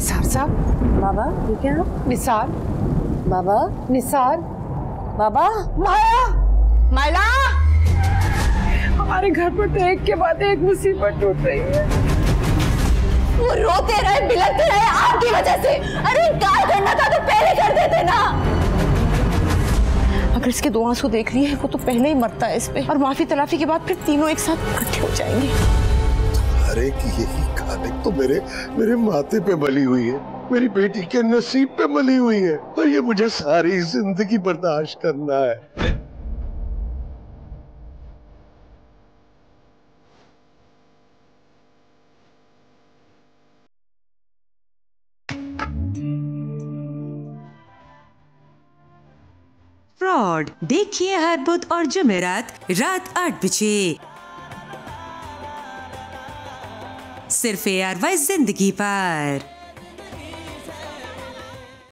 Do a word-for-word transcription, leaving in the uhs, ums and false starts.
निसार साहब। बाबा ठीक है आप? निसार बाबा, निसार बाबा, माया, माला, हमारे घर पर तो एक के बाद एक मुसीबत टूट रही है। वो रोते रहे, बिलखते रहे आपकी वजह से। अरे क्या करना था तो पहले कर देते ना। अगर इसके दो आंसू देख लिए वो तो पहले ही मरता है इस पे, और माफी तलाफी के बाद फिर तीनों एक साथ इकट्ठे हो जाएंगे। तुम्हारे की यही कहानी तो मेरे मेरे माथे पे बली हुई है, मेरी बेटी के नसीब पे बली हुई है, और ये मुझे सारी जिंदगी बर्दाश्त करना है। फ्रॉड देखिए हर बुध और जुमेरात रात आठ बजे सिर्फ ए आर वाई जिंदगी पर।